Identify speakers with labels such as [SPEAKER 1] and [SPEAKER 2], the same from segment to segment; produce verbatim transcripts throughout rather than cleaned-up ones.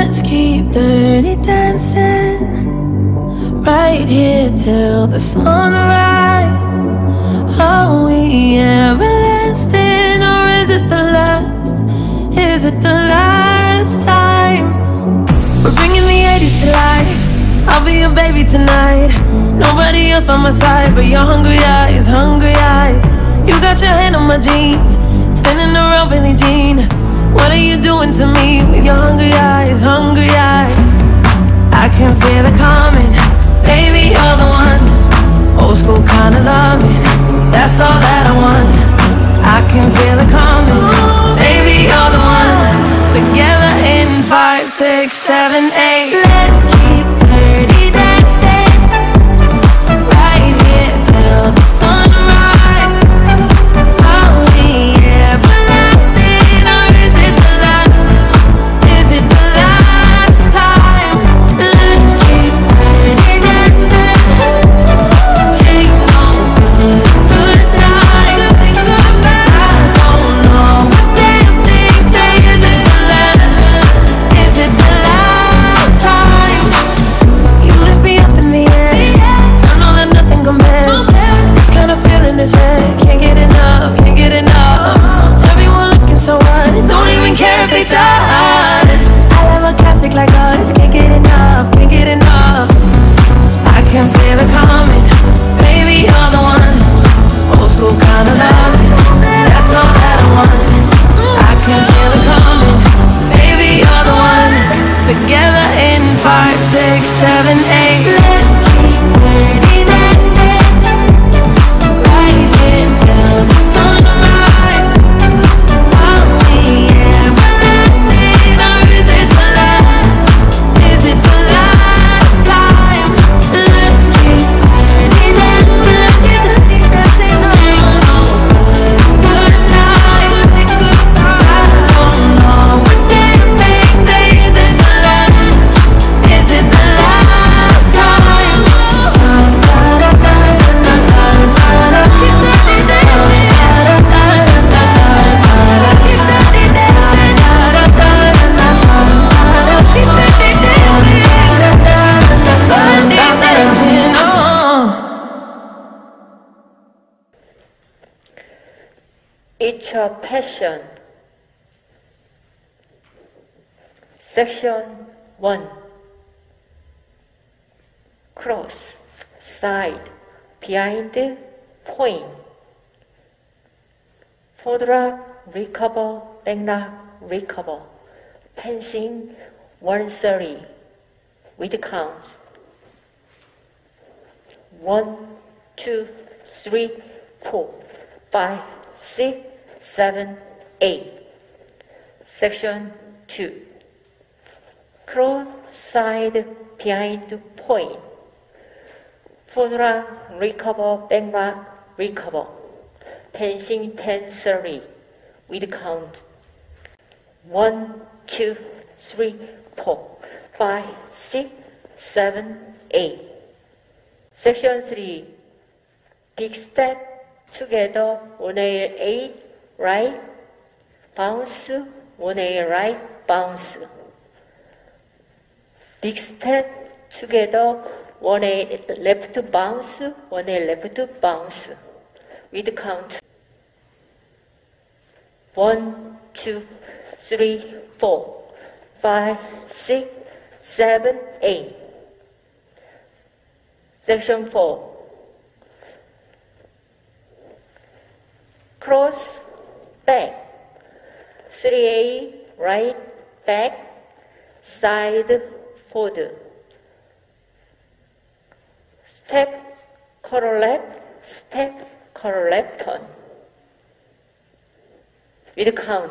[SPEAKER 1] Let's keep dirty dancing right here till the sunrise. Are we everlasting, or is it the last? Is it the last time? We're bringing the eighties to life. I'll be your baby tonight. Nobody else by my side but your hungry eyes, hungry eyes. You got your hand on my jeans, spinning around Billie Jean. What are you doing to me with your hungry eyes, hungry eyes? I can feel it coming, baby, you're the one. Old school kind of loving, that's all that I want. I can feel it coming, baby, you're the one. Together in five, six, seven, eight. Let's keep dirty dancing right here till the sunrise. Are we everlasting, or is it the last? Is it the last time? Let's keep dirty dancing. Ain't no good, good night, goodbye. I don't know what damn things say. Is it the last? Is it the last time? You lift me up in the air, I know that nothing compares. This kind of feeling is rare. Can't get enough, can't get enough. Everyone looking so what? Don't even care if they judge. I love a classic like us. Can't get enough, can't get enough. I can feel it coming, baby, you're the one. Old school kind of loving, that's all that I want. I can feel it coming, baby, you're the one. Together in five, six, seven, eight. Let's keep dirty dancing right here till the sunrise. Are we everlasting, or is it the last? Is it the last time? Let's keep dirty dancing, dirty dancing. Ain't no good, good night, goodbye. I don't know what damn things say. Is it the last? Is it the last time? Da da da da da da da. Let's keep dirty dancing. Da da da da da da. Let's keep dirty dancing. Da da da da da da. Let's keep dirty dancing. Da da da da da. Dirty dancing. Oh.
[SPEAKER 2] It's a passion. Section one. Cross, side, behind, point. Forward rock, recover, back rock, recover. Passing one thirty with count. One, two, three, four, five, six, seven, eight. Section two. Cross, side, behind, point. Forward rock, recover, back rock, recover. Passing ten thirty with count. One, two, three, four, five, six, seven, eight. Section three. Big step together, one air eight, right, bounce, one air right, bounce. Big step together, one air left bounce, one air left bounce. With count. One, two, three, four, five, six, seven, eight. Section four. Cross, back. three A, right, back, side, forward. Step, quarter left, step, quarter left turn. With count.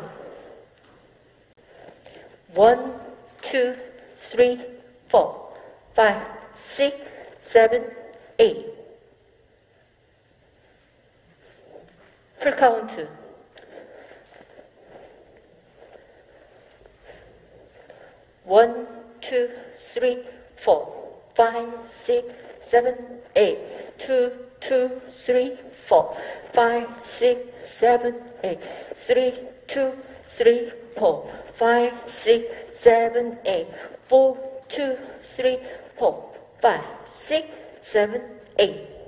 [SPEAKER 2] One, two, three, four, five, six, seven, eight. Full count. One, two, three, four, five, six, seven, eight. Two, two, three, four, five, six, seven, eight. Three, two, three, four, five, six, seven, eight. Four, two, three, four, five, six, seven, eight.